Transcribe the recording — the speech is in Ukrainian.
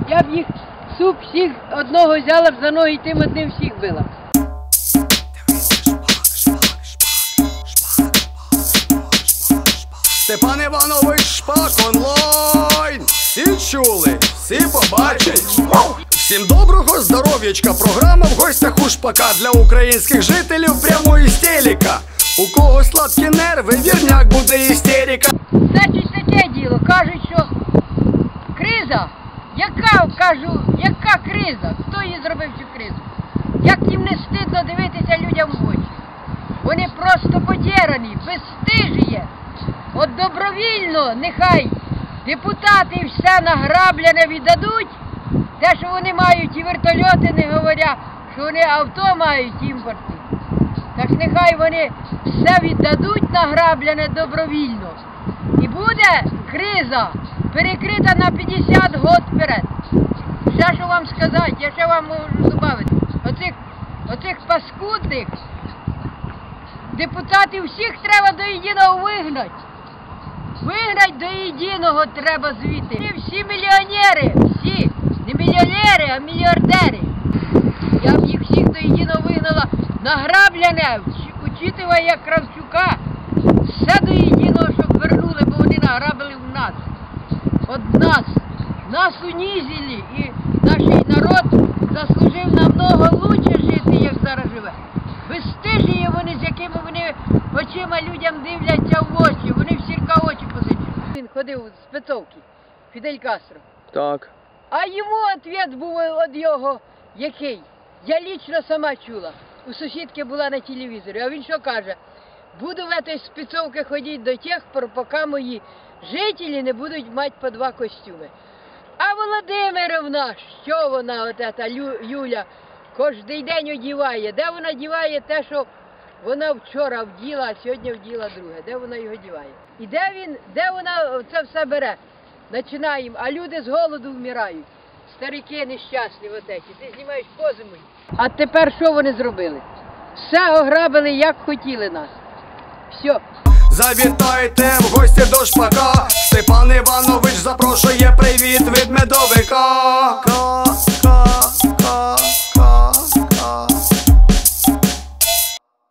Я б їх суп всіх одного взяла б за ноги і тим одним всіх била. Степан Іванович Шпак онлайн. Всі чули, всі побачать. Всім доброго здоров'ячка. Програма в гостях у Шпака для українських жителів прямої істерика. У кого сладкі нерви, вірняк буде істерика. Значить таке діло, кажуть, що криза, яка криза? Хто її зробив цю кризу? Як їм не стидно дивитися людям в очі? Вони просто подірані, безстижіє. От добровільно нехай депутати все награблене віддадуть, те, що вони мають і вертольоти, не говоря, що вони авто мають імпортні. Так нехай вони все віддадуть награблене добровільно. І буде криза перекрита на 50 років вперед. Ще що вам сказати, я ще вам можу додати. Оцих паскудних депутатів всіх треба до єдиного вигнати. Вигнати до єдиного треба звідти. Всі мільйонери, всі, не мільйонери, а мільярдери. Я б їх всіх до єдиного вигнала награблене, учитывая Кравчука, все до єдиного, щоб вернули, бо вони награбили в нас. От нас унизили, і наш народ заслужив намного лучше жити, як зараз живе. Безстижіє вони, з якими вони очима людям дивляться в очі, вони в сірка очі позичили. Він ходив з спецовки, Фідель Кастро. Так. А йому відповідь був від його, який? Я лічно сама чула. У сусідки була на телевізорі. А він що каже? Буду в этой спецовці ходити до тих пор, поки мої жителі не будуть мати по 2 костюми. А Володимировна, що вона, от ета Юля, кожен день одіває? Де вона одіває те, що вона вчора вділа, а сьогодні вділа друге? Де вона його одіває? І де вона це все бере? Починаємо, а люди з голоду вмирають. Старики нещасні от еті. Ти знімаєш пози мої. А тепер що вони зробили? Все ограбили, як хотіли нас. Все. Завітайте в гості до Шпака. Степан Іванович